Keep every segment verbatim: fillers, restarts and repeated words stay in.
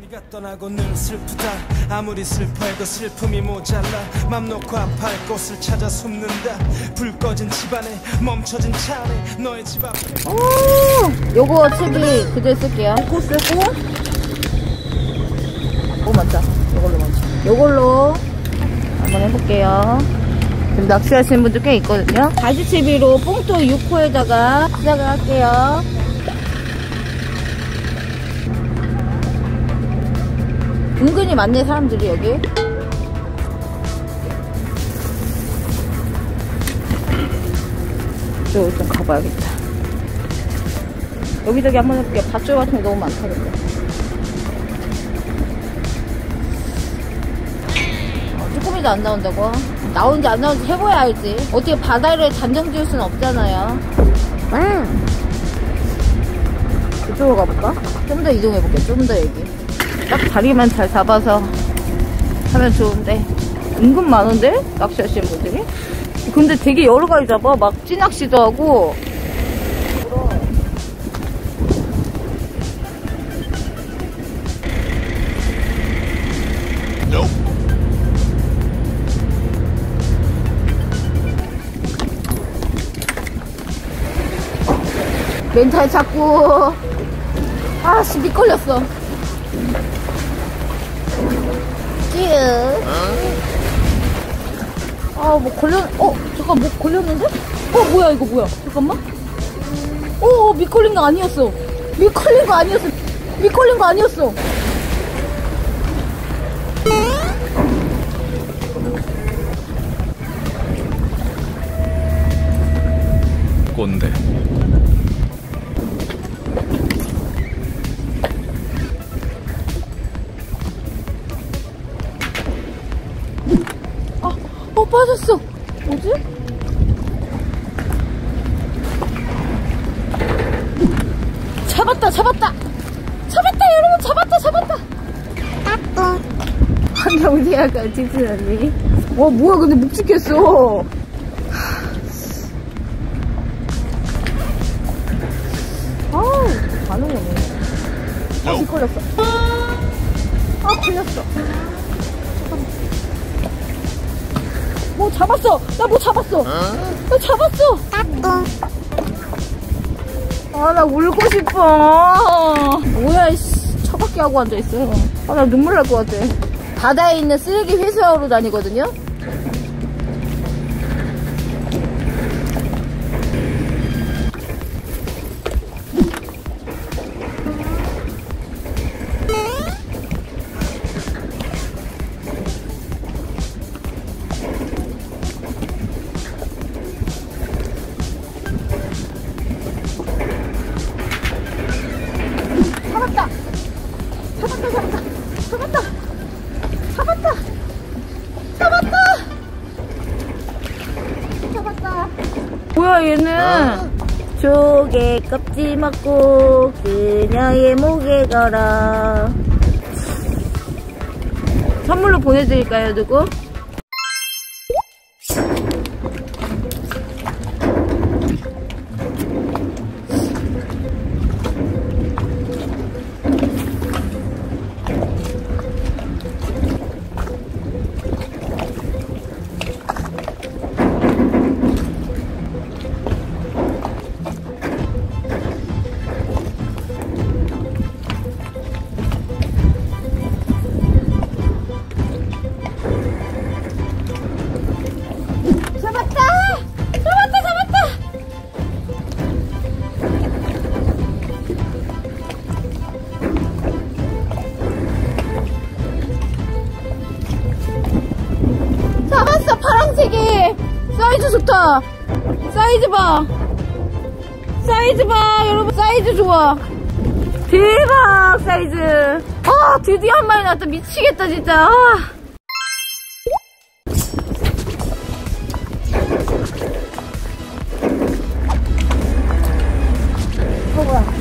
네가 떠나고 늘 슬프다. 아무리 슬퍼해도 슬픔이 모자라. 맘 놓고 아파할 곳을 찾아 숨는다. 불 꺼진 집안에 멈춰진 차 안에 너의 집 앞에. 오, 요거 채비 그대로 쓸게요. 코 쓰고. 오, 맞다. 요걸로 먼저. 요걸로 한번 해볼게요. 지금 낚시하시는 분들 꽤 있거든요. 가지채비로 뽕돌 육 호에다가 시작을 할게요. 은근히 많네, 사람들이 여기. 이쪽으로 좀 가봐야겠다. 여기저기 한번 해볼게요. 밧줄 같은 게 너무 많다, 근데. 어, 쭈꾸미도 안 나온다고? 나오는지 안 나오는지 해봐야 알지. 어떻게 바다를 단정 지을 수는 없잖아요. 음. 이쪽으로 가볼까? 좀 더 이동해볼게요. 좀 더 여기. 딱 다리만 잘 잡아서 하면 좋은데 은근 많은데? 낚시하시는 분들이? 근데 되게 여러 가지 잡아. 막 찌낚시도 하고. 멘탈 잡고. 아씨, 밑 걸렸어. 아, 뭐 걸렸, 어, 잠깐, 뭐 걸렸는데? 어, 뭐야, 이거 뭐야? 잠깐만. 어, 밑 걸린 거 아니었어. 밑 걸린 거 아니었어. 밑 걸린 거 아니었어. 꼰대. 어, 빠졌어. 뭐지? 잡았다, 잡았다. 잡았다, 여러분. 잡았다, 잡았다. 따끔. 한정리아가 찌질하니. 와, 뭐야, 근데 묵직했어. 아우, 반응이 없네. 아, 비 걸렸어. 아, 걸렸어. 뭐 잡았어! 나 뭐 잡았어! 나 잡았어! 아, 나 울고 싶어. 뭐야, 이씨. 처박기 하고 앉아있어. 아, 나 눈물 날 것 같아. 바다에 있는 쓰레기 회수하러 다니거든요? 잡았다! 잡았다, 잡았다! 잡았다! 잡았다! 잡았다! 잡았다! 뭐야, 얘는? 조개 껍질 먹고 그녀의 목에 걸어. 선물로 보내드릴까요, 누구? 잡았어, 파랑새기. 사이즈 좋다. 사이즈 봐. 사이즈 봐, 여러분. 사이즈 좋아. 대박, 사이즈. 아, 드디어 한 마리 나왔다. 미치겠다, 진짜. 아. 어, 뭐야.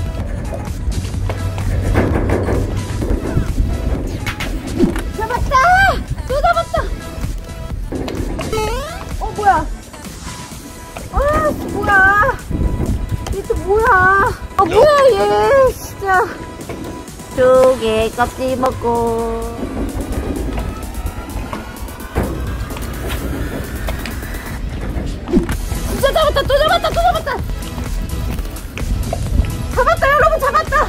잡았다! 맛있게 껍질 먹고. 진짜 잡았다! 또 잡았다! 또 잡았다! 잡았다! 여러분 잡았다!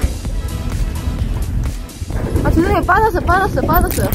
아 죄송해요. 빠졌어요. 빠졌어요. 빠졌어요.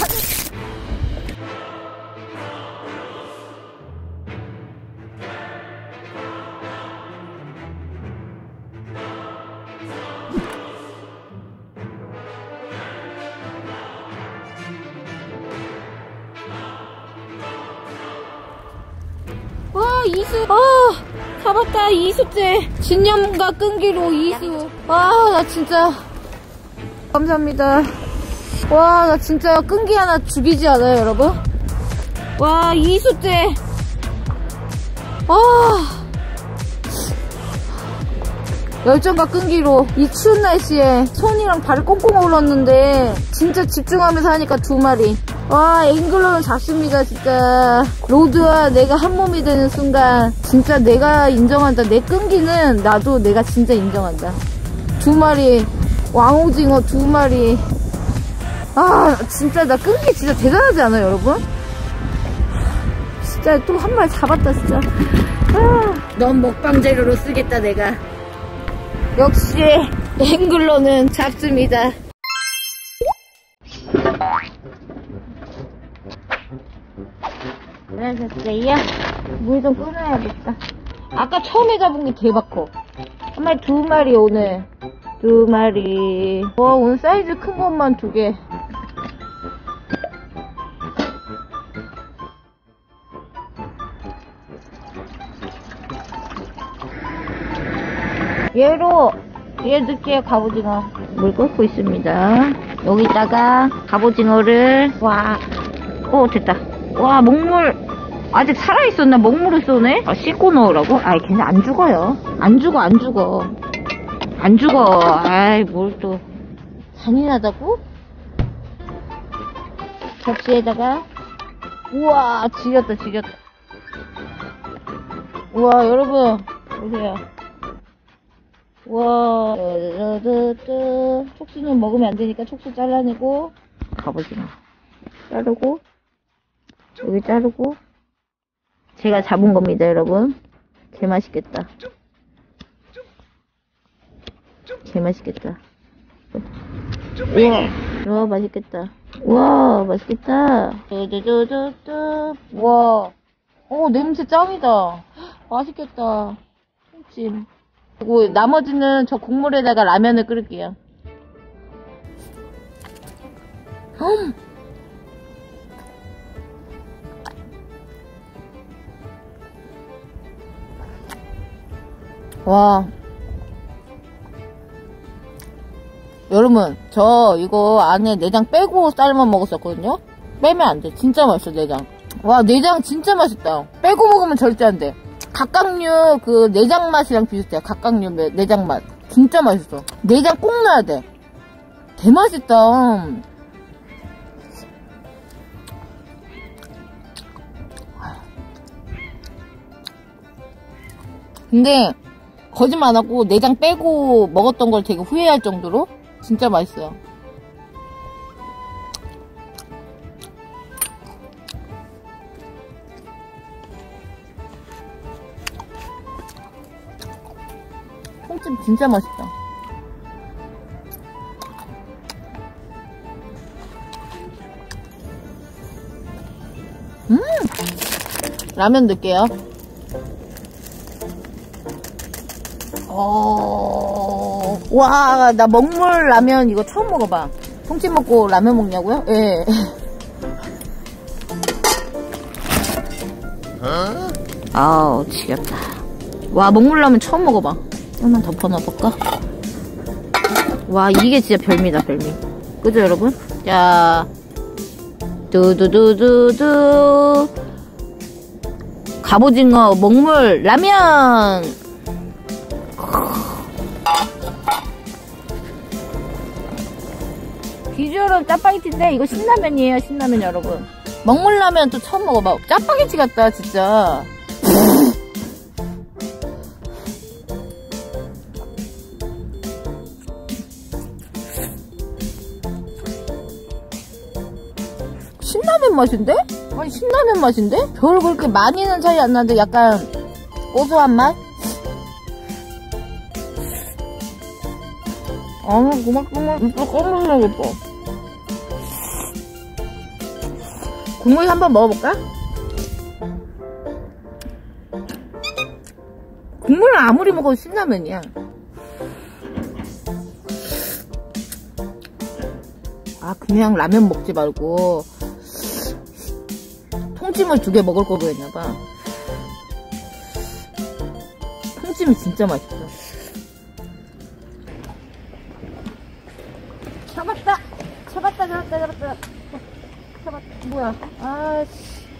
와 이수. 아 잡았다. 이수째. 진념과 끈기로 이수. 아 나 진짜 감사합니다. 와 나 진짜 끈기 하나 죽이지 않아요 여러분? 와 이수째. 아 열정과 끈기로 이 추운 날씨에 손이랑 발을 꽁꽁 얼었는데 진짜 집중하면서 하니까 두 마리. 와 앵글러는 작습니다 진짜. 로드와 내가 한 몸이 되는 순간 진짜 내가 인정한다. 내 끈기는 나도 내가 진짜 인정한다. 두 마리 왕오징어 두 마리. 아 진짜 나 끈기 진짜 대단하지 않아요 여러분? 진짜 또 한 마리 잡았다 진짜. 아, 넌 먹방 재료로 쓰겠다 내가. 역시 앵글러는 작습니다. 그러셨어요? 물 좀 끓여야겠다. 아까 처음에 잡은 게 대박 커. 한 마리 두 마리 오늘. 두 마리. 와 오늘 사이즈 큰 것만 두 개. 얘로 얘 넣을게요. 갑오징어 물 끓고 있습니다. 여기다가 갑오징어를. 와, 오 됐다. 와 먹물 아직 살아있었나? 먹물을 쏘네. 아, 씻고 넣으라고? 아이 걔네 안 죽어요. 안 죽어 안 죽어 안 죽어. 아이 뭘 또 잔인하다고? 접시에다가. 우와 지렸다 지렸다. 우와 여러분 보세요. 와, 뚜뚜뚜. 촉수는 먹으면 안 되니까 촉수 잘라내고. 갑오징어 자르고 여기 자르고. 제가 잡은 겁니다 여러분. 개 맛있겠다. 개 맛있겠다. 우와, 와 맛있겠다. 우와 맛있겠다. 뚜뚜뚜뚜. 와, 어 냄새 짱이다. 맛있겠다. 찜. 그리고 나머지는 저 국물에다가 라면을 끓일게요. 음. 와 여러분 저 이거 안에 내장 빼고 쌀만 먹었었거든요. 빼면 안 돼. 진짜 맛있어 내장. 와 내장 진짜 맛있다. 빼고 먹으면 절대 안 돼. 각각류 그 내장 맛이랑 비슷해요. 각각류 내장 맛 진짜 맛있어. 내장 꼭 넣어야 돼. 개맛있다. 근데 거짓말 안하고 내장 빼고 먹었던 걸 되게 후회할 정도로 진짜 맛있어요. 통찜 진짜 맛있다. 음! 라면 넣을게요. 어... 와, 나 먹물 라면 이거 처음 먹어봐. 통찜 먹고 라면 먹냐고요? 예. 네. 아우, 지겹다. 와, 먹물 라면 처음 먹어봐. 하나만 덮어 놔볼까? 와, 이게 진짜 별미다, 별미. 그죠, 여러분? 자, 두두두두두. 갑오징어 먹물 라면! 비주얼은 짜파게티인데 이거 신라면이에요. 신라면 여러분. 먹물라면 또 처음 먹어봐. 짜파게티 같다 진짜. 신라면 맛인데? 아니 신라면 맛인데? 별 그렇게 많이는 차이 안 나는데 약간 고소한 맛? 아 그만큼만 이빨 꺼물려야겠다. 국물 한번 먹어볼까? 국물은 아무리 먹어도 신라면이야. 아 그냥 라면 먹지 말고 통찜을 두 개 먹을 걸 그랬나봐. 통찜이 진짜 맛있어. 잡았다! 잡았다 잡았다 잡았다 잡았다. 뭐야 아씨